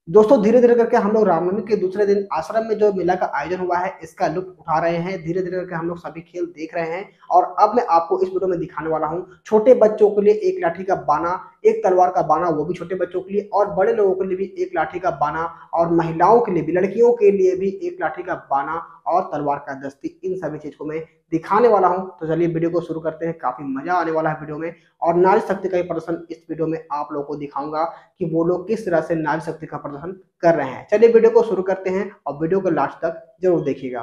दोस्तों धीरे धीरे करके हम लोग रामनवमी के दूसरे दिन आश्रम में जो मेला का आयोजन हुआ है इसका लुत्फ उठा रहे हैं। धीरे धीरे करके हम लोग सभी खेल देख रहे हैं और अब मैं आपको इस वीडियो में दिखाने वाला हूं छोटे बच्चों के लिए एक लाठी का बाना, एक तलवार का बाना, वो भी छोटे बच्चों के लिए, और बड़े लोगों के लिए भी एक लाठी का बाना, और महिलाओं के लिए भी, लड़कियों के लिए भी एक लाठी का बाना और तलवार का दस्ती। इन सभी चीज को मैं दिखाने वाला हूं। तो चलिए वीडियो को शुरू करते हैं। काफी मजा आने वाला है वीडियो में, और नारी शक्ति का प्रदर्शन इस वीडियो में आप लोगों को दिखाऊंगा कि वो लोग किस तरह से नारी शक्ति का प्रदर्शन कर रहे हैं। चलिए वीडियो को शुरू करते हैं और वीडियो को लास्ट तक जरूर देखिएगा।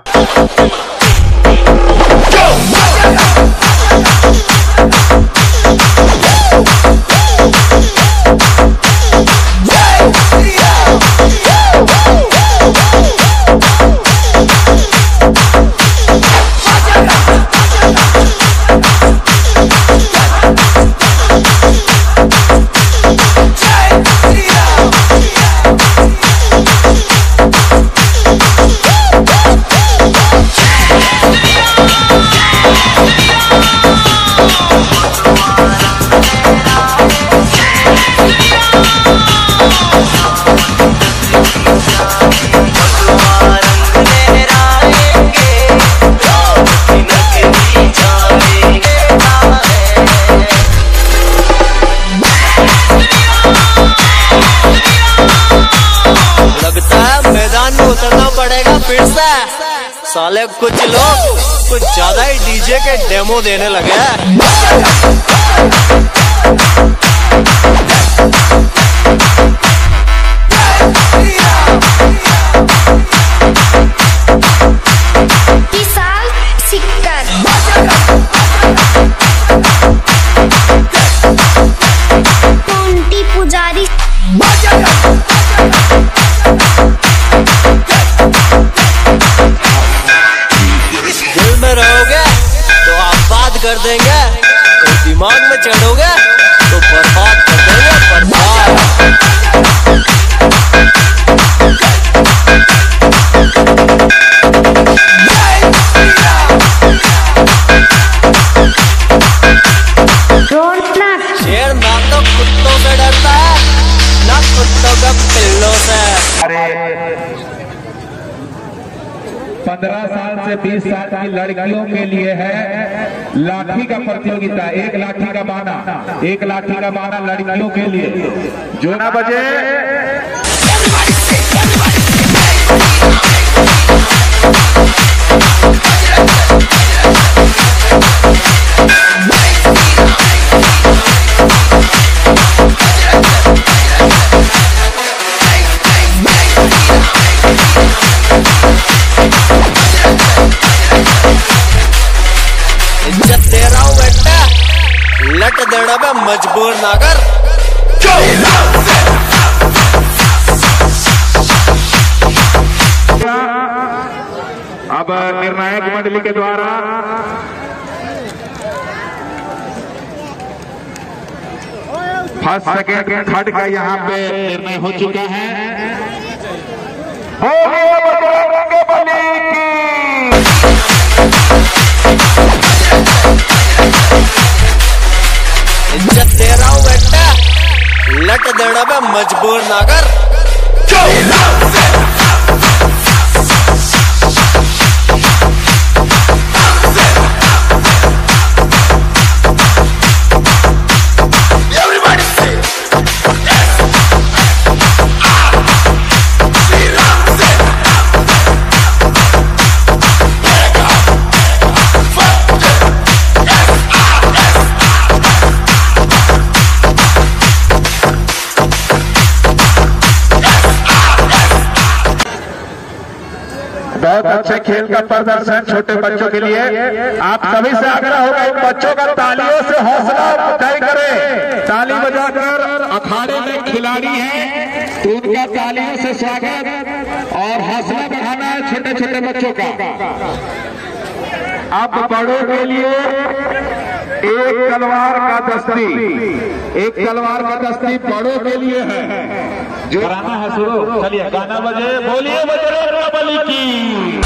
उतरना पड़ेगा फिर से। साले कुछ लोग कुछ ज्यादा ही डीजे के डेमो देने लगे हैं। कर देंगे तो दिमाग में चढ़ोगे तो बर्बाद कर देंगे, बर्बाद। शेर ना तो कुत्तों से डरता है, ना कुत्तों का पिल्लों से। 15 साल से 20 साल की लड़कियों के लिए है लाठी का प्रतियोगिता। एक लाठी का बाना, एक लाठी का बाना लड़कियों के लिए। जो ना बजे लट देना में मजबूर ना कर। अब निर्णायक मंडली के द्वारा फर्स्ट सेकेंड थर्ड का यहाँ पे निर्णय हो चुका है। इज्जत दे रहा हूँ बेटा, लट देना में मजबूर ना कर। बहुत अच्छे खेल का प्रदर्शन छोटे बच्चों के लिए। आप सभी से आग्रह होगा इन बच्चों का तालियों से हौसला अफजाई करें। ताली बजाकर अखाड़े में खिलाड़ी हैं तो उनका तालियों से स्वागत और हौसला बढ़ाना है छोटे छोटे बच्चों का। अब बड़ों के लिए एक तलवार का दस्ती, एक तलवार का दस्ती बड़ों के लिए है। जो गाना है सुनो, चलिए गाना बजे, बोलिए बजरंगबली की।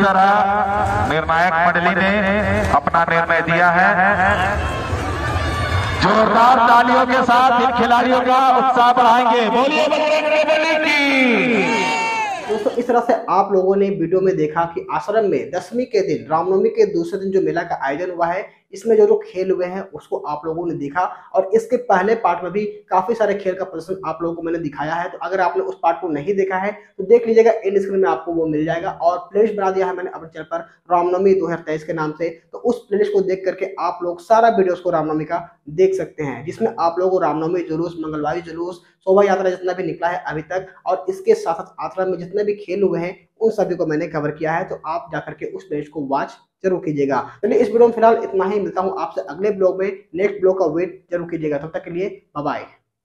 तरह निर्णायक मंडली ने अपना निर्णय दिया है। जोरदार तालियों के साथ इन खिलाड़ियों का उत्साह बढ़ाएंगे। बोलिए बजरंगबली की। दोस्तों, इस तरह से आप लोगों ने वीडियो में देखा कि आश्रम में दशमी के दिन, रामनवमी के दूसरे दिन जो मेला का आयोजन हुआ है, इसमें जो खेल हुए हैं उसको आप लोगों ने देखा। और इसके पहले पार्ट में भी काफी सारे खेल का प्रदर्शन आप लोगों को मैंने दिखाया है। तो अगर आपने उस पार्ट को नहीं देखा है तो देख लीजिएगा, एंड स्क्रीन में आपको वो मिल जाएगा। और प्लेलिस्ट बना दिया है मैंने अपने चैनल पर रामनवमी 2023 के नाम से। तो उस प्लेलिस्ट को देख करके आप लोग सारा वीडियोस को रामनवमी का देख सकते हैं, जिसमें आप लोगों को रामनवमी जुलूस, मंगलवारी जुलूस, शोभा यात्रा जितना भी निकला है अभी तक, और इसके साथ साथ आश्रम में जितने भी खेल हुए हैं उन सभी को मैंने कवर किया है। तो आप जाकर के उस पेज को वॉच जरूर कीजिएगा। चलिए, इस वीडियो में फिलहाल इतना ही। मिलता हूं आपसे अगले ब्लॉग में। नेक्स्ट ब्लॉग का वेट जरूर कीजिएगा। तब तक के लिए बाय बाय।